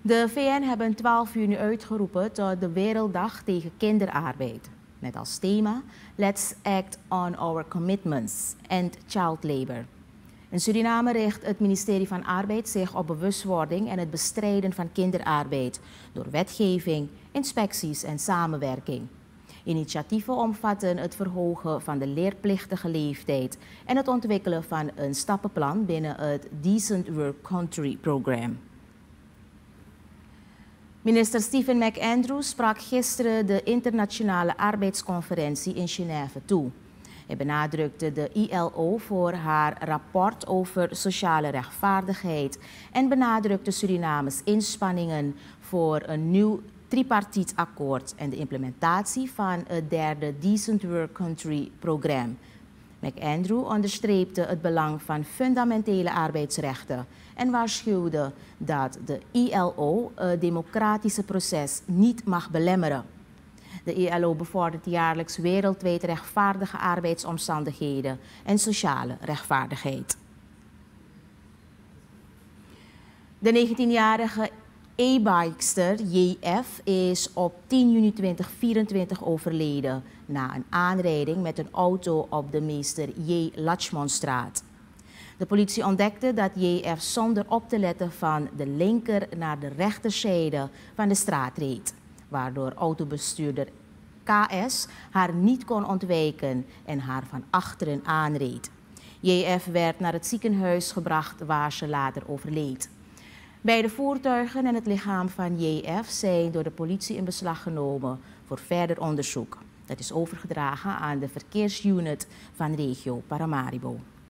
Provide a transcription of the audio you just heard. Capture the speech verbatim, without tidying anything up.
De V N hebben twaalf juni uitgeroepen tot de Werelddag tegen kinderarbeid. Met als thema Let's Act on Our Commitments, End Child Labor. In Suriname richt het ministerie van Arbeid zich op bewustwording en het bestrijden van kinderarbeid door wetgeving, inspecties en samenwerking. Initiatieven omvatten het verhogen van de leerplichtige leeftijd en het ontwikkelen van een stappenplan binnen het Decent Work Country Program. Minister Stephen McAndrews sprak gisteren de internationale arbeidsconferentie in Genève toe. Hij benadrukte de I L O voor haar rapport over sociale rechtvaardigheid en benadrukte Surinames inspanningen voor een nieuw tripartiet akkoord en de implementatie van het derde Decent Work Country Program. McAndrew onderstreepte het belang van fundamentele arbeidsrechten en waarschuwde dat de I L O het democratische proces niet mag belemmeren. De I L O bevordert jaarlijks wereldwijd rechtvaardige arbeidsomstandigheden en sociale rechtvaardigheid. De negentienjarige e-bikester J F is op tien juni tweeduizend vierentwintig overleden na een aanrijding met een auto op de Meester J. Lachmanstraat. De politie ontdekte dat J F zonder op te letten van de linker naar de rechterzijde van de straat reed, waardoor autobestuurder K S haar niet kon ontwijken en haar van achteren aanreed. J F werd naar het ziekenhuis gebracht waar ze later overleed. Beide voertuigen en het lichaam van J F zijn door de politie in beslag genomen voor verder onderzoek. Dat is overgedragen aan de verkeersunit van regio Paramaribo.